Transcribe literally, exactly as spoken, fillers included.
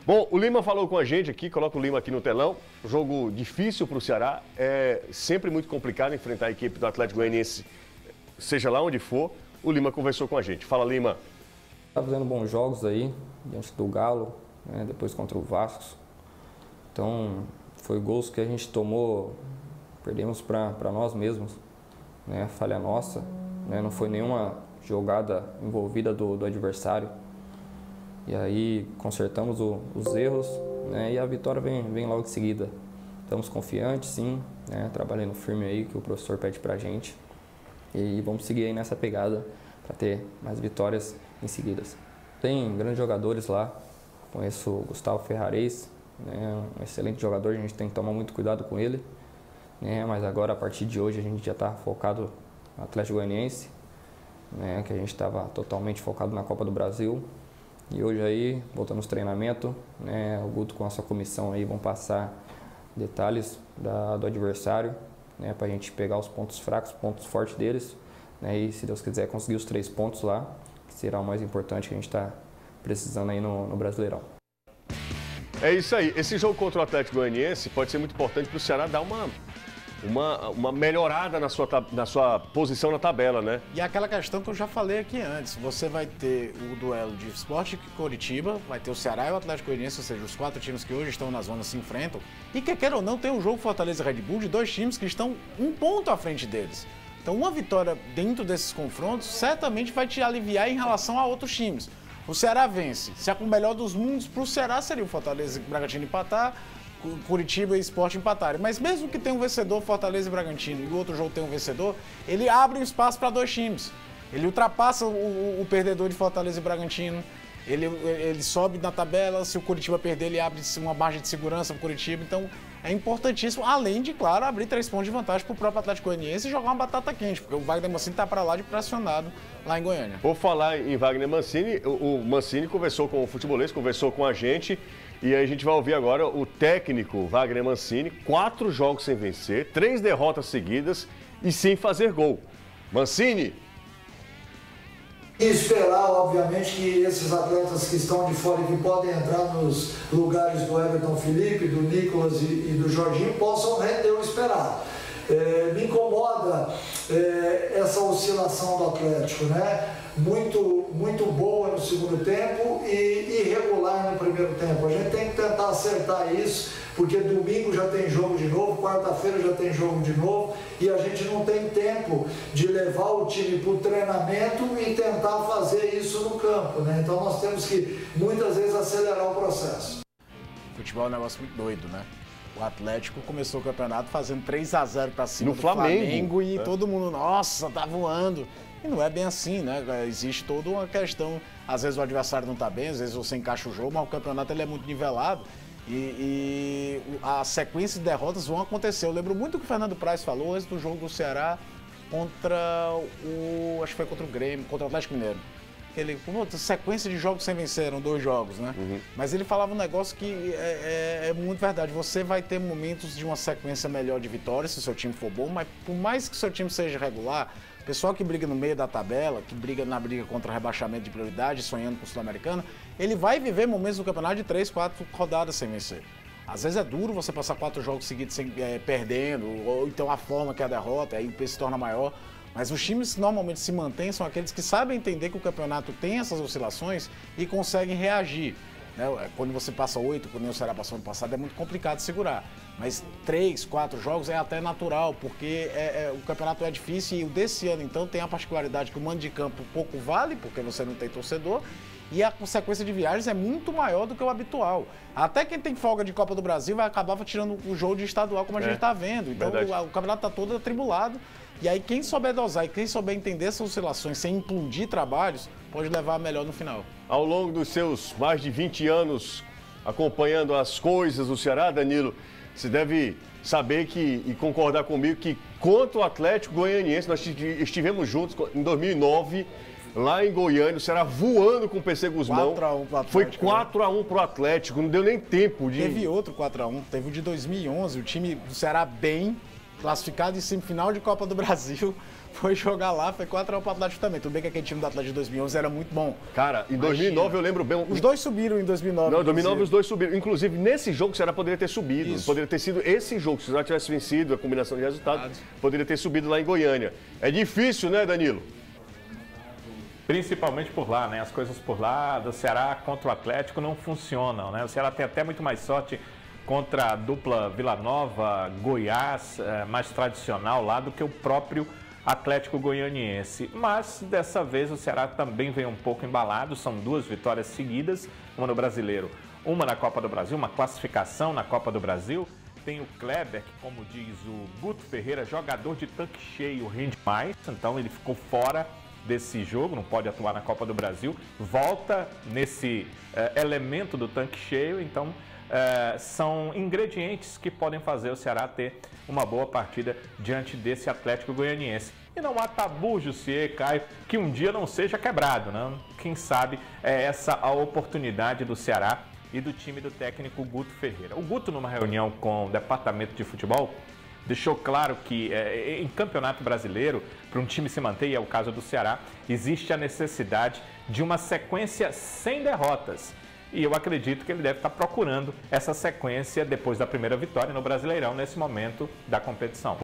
Bom, o Lima falou com a gente aqui, coloca o Lima aqui no telão. Jogo difícil para o Ceará, é sempre muito complicado enfrentar a equipe do Atlético Goianiense, seja lá onde for. O Lima conversou com a gente. Fala, Lima. Tá fazendo bons jogos aí, diante do Galo, né, depois contra o Vasco. Então, foi gols que a gente tomou, perdemos para nós mesmos, né, falha nossa, né, não foi nenhuma jogada envolvida do, do adversário. E aí consertamos o, os erros, né, e a vitória vem, vem logo em seguida. Estamos confiantes, sim, né, trabalhando firme aí que o professor pede pra gente. E vamos seguir aí nessa pegada para ter mais vitórias em seguidas. Tem grandes jogadores lá, conheço o Gustavo Ferrares, né, um excelente jogador, a gente tem que tomar muito cuidado com ele. Né, mas agora, a partir de hoje, a gente já está focado no Atlético Goianiense, né, que a gente estava totalmente focado na Copa do Brasil. E hoje aí, voltando aos treinamentos, né, o Guto com a sua comissão aí vão passar detalhes da, do adversário, né, para a gente pegar os pontos fracos, os pontos fortes deles, né, e se Deus quiser conseguir os três pontos lá, que será o mais importante que a gente está precisando aí no, no Brasileirão. É isso aí. Esse jogo contra o Atlético Goianiense pode ser muito importante para o Ceará dar uma... Uma, uma melhorada na sua, na sua posição na tabela, né? E aquela questão que eu já falei aqui antes, você vai ter o duelo de Sport e Coritiba, vai ter o Ceará e o Atlético Goianiense, ou seja, os quatro times que hoje estão na zona se enfrentam, e quer queira ou não, tem um jogo Fortaleza e Red Bull de dois times que estão um ponto à frente deles. Então uma vitória dentro desses confrontos certamente vai te aliviar em relação a outros times. O Ceará vence, se é com o melhor dos mundos, para o Ceará seria o Fortaleza e Bragantino empatar, Curitiba e Sport empatarem. Mas mesmo que tenha um vencedor, Fortaleza e Bragantino, e o outro jogo tenha um vencedor, ele abre um espaço para dois times. Ele ultrapassa o, o perdedor de Fortaleza e Bragantino, ele, ele sobe na tabela, se o Curitiba perder, ele abre uma margem de segurança para o Curitiba. Então é importantíssimo, além de, claro, abrir três pontos de vantagem para o próprio Atlético Goianiense e jogar uma batata quente, porque o Wagner Mancini está para lá de pressionado lá em Goiânia. Vou falar em Wagner Mancini, o, o Mancini conversou com o futebolês, conversou com a gente. E aí a gente vai ouvir agora o técnico Wagner Mancini, quatro jogos sem vencer, três derrotas seguidas e sem fazer gol. Mancini. E esperar, obviamente, que esses atletas que estão de fora e que podem entrar nos lugares do Everton Felipe, do Nicolas e, e do Jorginho possam render o esperado. É, me incomoda é, essa oscilação do Atlético, né? Muito, muito boa no segundo tempo e irregular no primeiro tempo. A gente tem que tentar acertar isso, porque domingo já tem jogo de novo, quarta-feira já tem jogo de novo e a gente não tem tempo de levar o time para o treinamento e tentar fazer isso no campo, né? Então nós temos que muitas vezes acelerar o processo. Futebol é um negócio muito doido, né? O Atlético começou o campeonato fazendo três a zero para cima no do Flamengo, Flamengo e é. todo mundo, nossa, tá voando. E não é bem assim, né? Existe toda uma questão, às vezes o adversário não tá bem, às vezes você encaixa o jogo, mas o campeonato ele é muito nivelado e, e a sequência de derrotas vão acontecer. Eu lembro muito que o Fernando Praz falou antes do jogo do Ceará contra o, acho que foi contra o Grêmio, contra o Atlético Mineiro. Ele, pô, sequência de jogos sem vencer, eram dois jogos, né? Uhum. Mas ele falava um negócio que é, é, é muito verdade. Você vai ter momentos de uma sequência melhor de vitórias, se o seu time for bom, mas por mais que o seu time seja regular, o pessoal que briga no meio da tabela, que briga na briga contra o rebaixamento de prioridade, sonhando com o Sul-Americano, ele vai viver momentos do campeonato de três, quatro rodadas sem vencer. Às vezes é duro você passar quatro jogos seguidos sem, é, perdendo, ou então a forma que é a derrota, aí o peso se torna maior. Mas os times que normalmente se mantêm são aqueles que sabem entender que o campeonato tem essas oscilações e conseguem reagir. Né? Quando você passa oito, quando o Ceará passou ano passado, é muito complicado de segurar. Mas três, quatro jogos é até natural, porque é, é, o campeonato é difícil e o desse ano, então, tem a particularidade que o mando de campo pouco vale, porque você não tem torcedor, e a consequência de viagens é muito maior do que o habitual. Até quem tem folga de Copa do Brasil vai acabar tirando o jogo de estadual, como a é, gente está vendo. Então, o, o campeonato está todo atribulado. E aí quem souber dosar e quem souber entender essas oscilações sem implodir trabalhos, pode levar melhor no final. Ao longo dos seus mais de vinte anos acompanhando as coisas do Ceará, Danilo, você deve saber que, e concordar comigo que contra o Atlético Goianiense, nós estivemos juntos em dois mil e nove, lá em Goiânia, o Ceará voando com o P C Guzmão. quatro a um pro Atlético. Foi quatro a um pro Atlético, não deu nem tempo de... Teve outro quatro a um, teve o de dois mil e onze, o time do Ceará bem, classificado em semifinal de Copa do Brasil, foi jogar lá, foi quatro a um para o Atlético também. Tudo bem que aquele time do Atlético de dois mil e onze era muito bom. Cara, em dois mil e nove eu lembro bem... Os dois subiram em dois mil e nove. Não, em dois mil e nove os dois subiram. Inclusive, nesse jogo o Ceará poderia ter subido. Isso. Poderia ter sido esse jogo. Se o Ceará tivesse vencido a combinação de resultados, poderia ter subido lá em Goiânia. É difícil, né, Danilo? Principalmente por lá, né? As coisas por lá do Ceará contra o Atlético não funcionam, né? O Ceará tem até muito mais sorte contra a dupla Vila Nova, Goiás, é, mais tradicional lá do que o próprio Atlético Goianiense. Mas dessa vez o Ceará também veio um pouco embalado, são duas vitórias seguidas, uma no Brasileiro, uma na Copa do Brasil, uma classificação na Copa do Brasil. Tem o Kleber, que, como diz o Guto Ferreira, jogador de tanque cheio, rende mais, então ele ficou fora desse jogo, não pode atuar na Copa do Brasil, volta nesse uh, elemento do tanque cheio, então uh, são ingredientes que podem fazer o Ceará ter uma boa partida diante desse Atlético Goianiense. E não há tabu, Jussier, Caio, que um dia não seja quebrado, né? Quem sabe é essa a oportunidade do Ceará e do time do técnico Guto Ferreira. O Guto, numa reunião com o departamento de futebol, deixou claro que é, em campeonato brasileiro, para um time se manter, e é o caso do Ceará, existe a necessidade de uma sequência sem derrotas. E eu acredito que ele deve estar procurando essa sequência depois da primeira vitória no Brasileirão, nesse momento da competição.